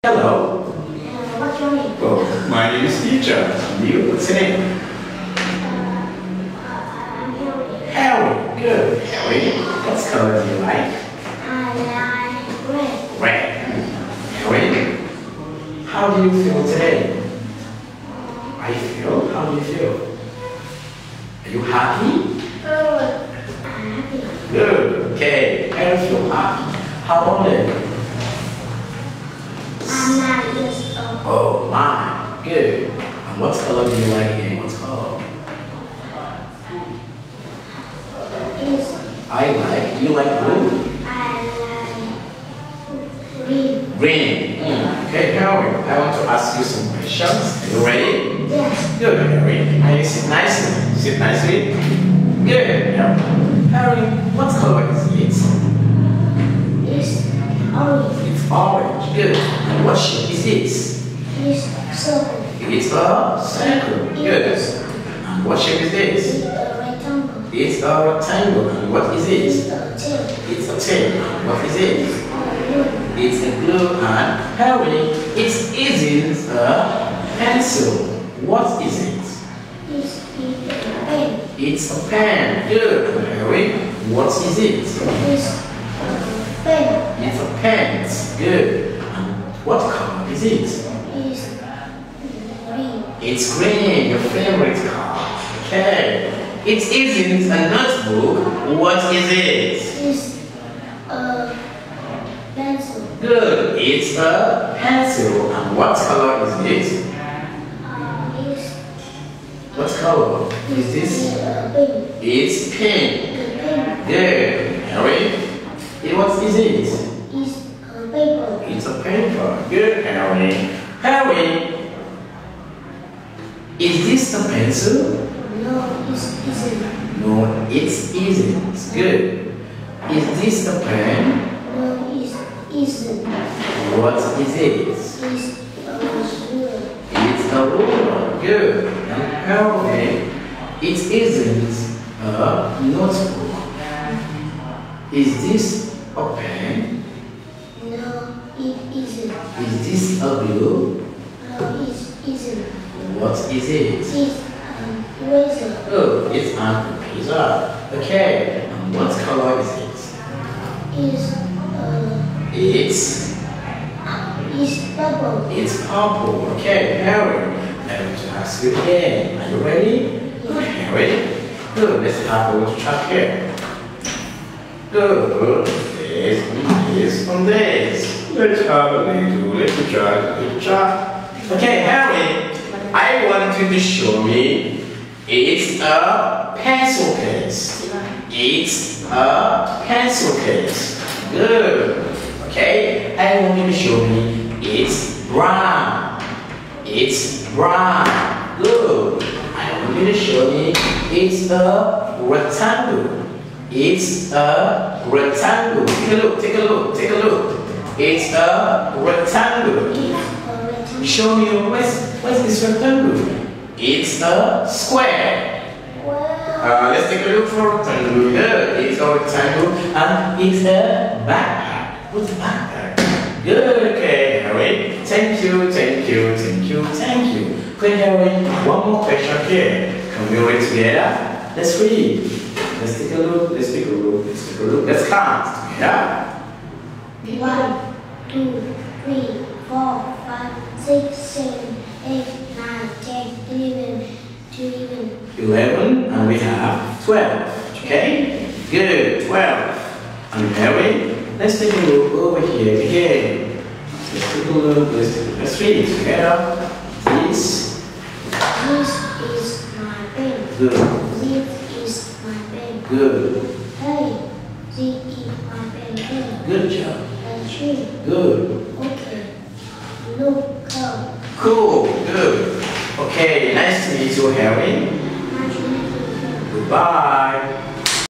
Hello. What's your name? Oh, my name is Teacher. And you? What's your name? I'm Harry. Harry. Good. Harry. What color do you like? I like red. Red. Harry. How do you feel today? How do you feel? Are you happy? I'm happy. Good. Okay. I feel happy. How old are you? I'm 9 years old. Oh, my. Good. And what color do you like here? What color? You like blue? I like green. Green. Okay, Harry, I want to ask you some questions. Are you ready? Yes. Good, Harry. Can you sit nicely? Sit nicely. Good, Harry, what color is it? It's orange. It's orange. Good. And what shape is it? It's circle. It's a circle. Good. And what shape is this? It's a rectangle. It's a rectangle. And what is It's it? a tail. It's a tail. And what is it? It's a blue. It's a glue. And Harry, it isn't a pencil. What is it? It's a pen. It's a pen. Good, Harry. What is it? It's a pen. It's a pen. Good. And what color is it? It's green. It's green, your favorite color. Okay. It isn't a notebook. What is it? It's a pencil. Good. It's a pencil. And what color is it? It's What color is this? pink. It's pink. Pink. Good. Harry. What is it? It's a paper. It's a paper. Good, Harry. Harry. Is this a pencil? No, it isn't. No, it isn't. Good. Is this a pen? No, it isn't. What is it? It's a ruler. It's a ruler. Good. And Harry, it isn't a notebook. Is this a pen? No, it isn't. Is this a glue? No, it isn't. What is it? It's a razor. Oh, it's an eraser. Okay. And what color is it? It's purple. It's purple. Okay, Harry. I want to ask you again. Are you ready? Good, Harry. Good. Let's have a little chat here. Good. This on this. Let's have a little chat. Okay, Harry. I want you to show me. It's a pencil case. It's a pencil case. Good. Okay, I want you to show me. It's brown. It's brown. Good. I want you to show me. It's a rectangle. It's a rectangle. Take a look. Take a look. Take a look. It's a rectangle. It's a rectangle. Show me what's this rectangle? It's a square. Well, Let's take a look for a rectangle. Good. It's a rectangle and it's a backpack. What's a backpack? Good. Okay, Harry. Thank you. Thank you. Thank you. Thank you. Okay, Harry. One more question here. Can we read together? Let's read. Let's take a look. Let's take a look. Let's take a look. Let's count together. 1, 2, 3, 4, 5, 6, 7, 8, 9, 10, 11, 12. 11 and we have 12. Okay? Good. 12. And Harry, let's take a look over here again. Let's take a look. Let's read it together. This Is my pen. good. This is my pen. Good. Hey, this is my pen. Good job. And 3. Good. Okay. Look up. Cool. Good. Okay, nice to meet you, Harry. Much. Goodbye.